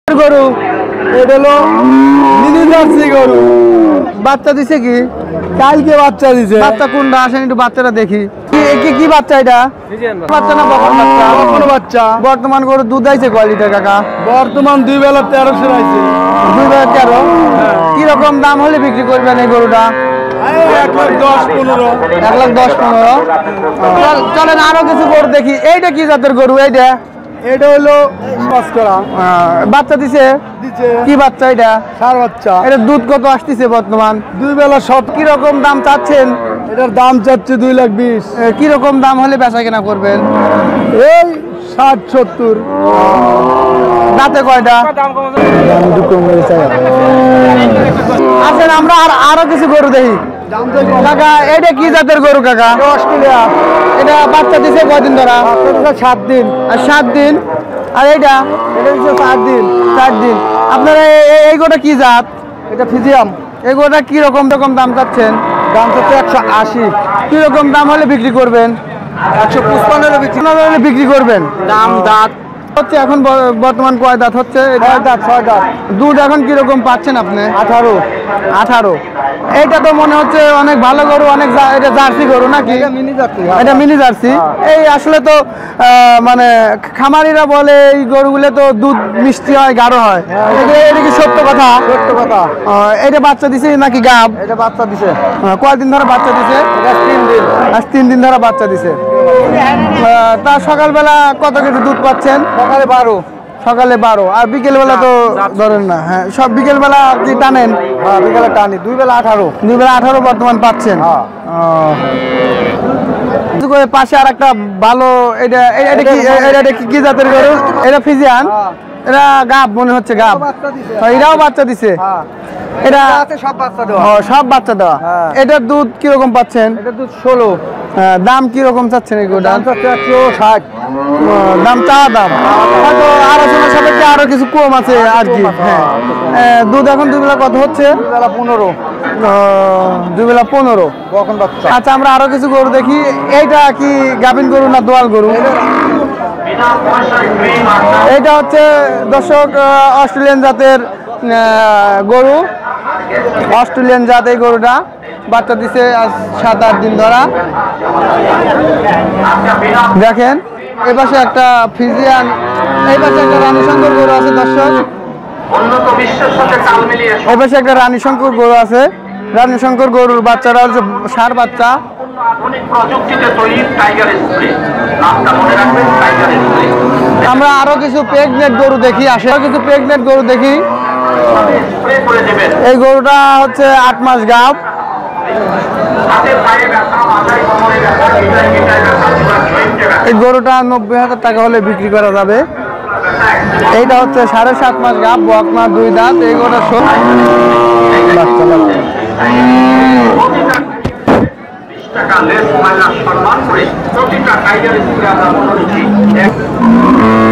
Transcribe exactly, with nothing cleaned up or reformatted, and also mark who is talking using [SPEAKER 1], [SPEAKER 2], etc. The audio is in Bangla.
[SPEAKER 1] গরু এটা হলো মিনি জার্সি গরু। বাচ্চা দিছে কি? কালকে বাচ্চা দিছে। বাচ্চা কোনটা আসেন একটু বাচ্চাটা দেখি। কি কি বাচ্চা এটা? বাচ্চা না বকন বাচ্চা? বকন বাচ্চা। বর্তমান গরু দুধ আইছে কয় লিটার কাকা? বর্তমান দুই বেলা তেরোশো আইছে। দুই বেলা তেরো। কি রকম দাম হলে বিক্রি করবেন এই গরুটা? এক লাখ দশ পনেরো। এক লাখ দশ পনেরো। চলেন আরো কিছু গরু দেখি। এইটা কি জাতের গরু? এইটা এটা হলো বাচ্চা দিছে। কি বাচ্চা এটা? ষাঁড় বাচ্চা। এটা দুধ কত আসতেছে বর্তমান? দুই বেলা সব। কি রকম দাম চাচ্ছেন? এটার দাম চাচ্ছে দুই লাখ বিশ। কি রকম দাম হলে বেচা কেনা করবেন? এই ষাট সত্তর। দাঁতে কয়টা? আসেন আমরা আর আরো কিছু গরু দেখি। কাকা এটা কি জাতের গরু কাকা? অস্ট্রেলিয়া। এটা বাচ্চা দিছে কয়দিন ধরা? সাত দিন। আর সাত দিন। আর এইটা এটা দিচ্ছে চার দিন। চার দিন। আপনারা এই গোটা কি জাত? এটা ফিজিয়াম। এই গোটা কি রকম রকম দাম চাচ্ছেন? দাম চাচ্ছে একশো আশি। কি রকম দাম হলে বিক্রি করবেন? একশো পঁচপান্ন হলে বিক্রি করবেন। দাম দাঁত হচ্ছে এখন বর্তমান কয় দাঁত হচ্ছে? ছয় দাঁত। ছয় দাঁত। দুধ এখন কিরকম পাচ্ছেন আপনি? আঠারো। আঠারো। এইটা তো মনে হচ্ছে অনেক ভালো গরু, অনেক এটা জার্সি গরু নাকি? Mini jersey. এটা মিনি জার্সি। এই আসলে তো মানে খামারিরা বলে এই গরুগুলো তো দুধ মিষ্টি হয়, গাঢ় হয়। এটা কি সত্য কথা? সত্য কথা। এটা বাচ্চা দিছে নাকি গাব? এটা বাচ্চা দিছে। কয়দিন ধরে বাচ্চা দিছে? তিন দিন। আজ তিন দিন ধরে বাচ্চা দিছে। তা সকালবেলা কত কেজি দুধ পাচ্ছেন? সকালে বারো। সকালে বারো। আর বিকেল বেলা তো ধরেন না। হ্যাঁ সব বিকেল বেলা কি টানেন? হ্যাঁ বিকেলে টানি। দুই বেলা আঠারো। দুই বেলা আঠারো বর্তমান পাচ্ছেন। পাশে আর একটা ভালো এটা এটা কি এটা কি জাতের গরু? এটা ফিজিয়ান। এটা গাব মনে হচ্ছে গাব। এটাও বাচ্চা দিছে। এটা সব বাচ্চা দেওয়া। সব বাচ্চা দেওয়া। এটার দুধ কিরকম পাচ্ছেন? এটা দুধ ষোলো। দাম কিরকম চাচ্ছেন এই গরুটা? একশো ষাট। দাম চাওয়া দাম হয়তো আলোচনার সাপেক্ষে আরো কিছু কম আছে আর কি। হ্যাঁ দুধ এখন দুই বেলা কত হচ্ছে? দুই বেলা পনেরো। দুই বেলা পনেরো। আচ্ছা আমরা আরো কিছু গরু দেখি। এইটা কি গাভিন গরু না দোয়াল গরু? এটা হচ্ছে দর্শক অস্ট্রেলিয়ান জাতের গরু। অস্ট্রেলিয়ান জাত এই গরুটা বাচ্চা দিছে আজ সাত আট দিন ধরা। দেখেন এই পাশে একটা ফিজিয়ান, এই পাশে একটা রানী শঙ্কর গরু আছে দর্শক। এই পাশে একটা রানী শঙ্কর গরু আছে। রানী শঙ্কর গরুর বাচ্চারা হচ্ছে ষাঁড় বাচ্চা। আমরা আরো কিছু প্রেগনেন্ট গরু দেখি। আসে কিছু প্রেগনেন্ট গরু দেখি। এই গরুটা হচ্ছে আট মাস গাব। এই গরুটা নব্বই হাজার টাকা হলে বিক্রি করা যাবে। এইটা হচ্ছে সাড়ে সাত মাস গাব, বকনা দুই দাঁত। এই গরুটা বাচ্চা বাচ্চা